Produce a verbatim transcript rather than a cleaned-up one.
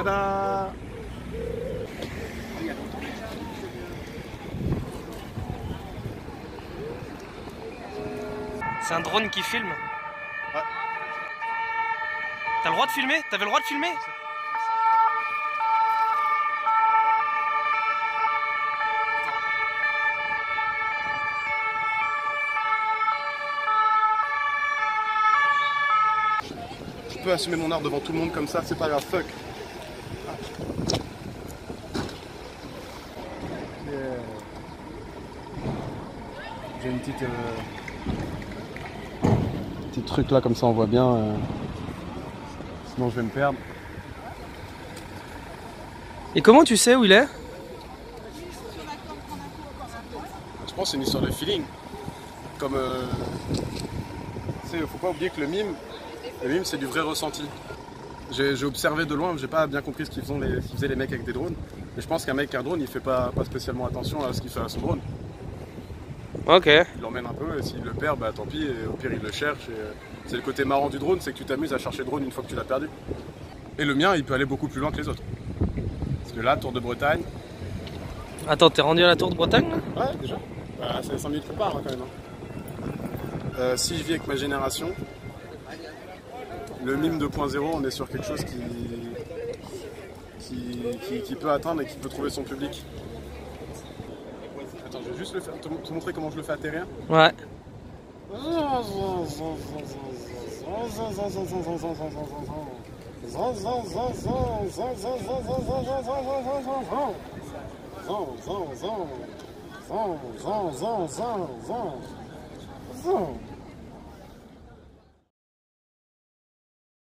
Tada! C'est un drone qui filme. Ouais. T'as le droit de filmer? T'avais le droit de filmer? Je peux assumer mon art devant tout le monde comme ça, c'est pas grave, fuck. Yeah. J'ai une petite... Euh... petit truc là, comme ça on voit bien. Euh... Sinon je vais me perdre. Et comment tu sais où il est? Je pense que c'est une histoire de feeling. Comme... Euh... Tu sais, faut pas oublier que le mime, le mime c'est du vrai ressenti. J'ai observé de loin, j'ai pas bien compris ce qu'ils faisaient, les, qu faisaient les mecs avec des drones. Mais je pense qu'un mec avec un drone, il fait pas, pas spécialement attention à ce qu'il fait à son drone. Ok. Il l'emmène un peu et s'il le perd, bah tant pis, et au pire il le cherche. C'est le côté marrant du drone, c'est que tu t'amuses à chercher le drone une fois que tu l'as perdu. Et le mien, il peut aller beaucoup plus loin que les autres. Parce que là, Tour de Bretagne... Attends, t'es rendu à la Tour de Bretagne là? Ouais, déjà. Bah, c'est cinq minutes que part hein, quand même. Hein. Euh, si je vis avec ma génération, le mime deux point zéro, on est sur quelque chose qui, qui, qui, qui peut atteindre et qui peut trouver son public. Attends, je vais juste le faire, te, te montrer comment je le fais atterrir. Ouais. Zon,